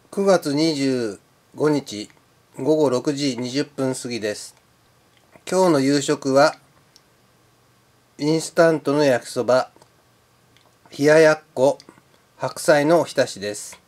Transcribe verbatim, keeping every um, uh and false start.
くがつにじゅうごにちごごろくじにじゅっぷん過ぎです。今日の夕食はインスタントの焼きそば、冷ややっこ、白菜のおひたしです。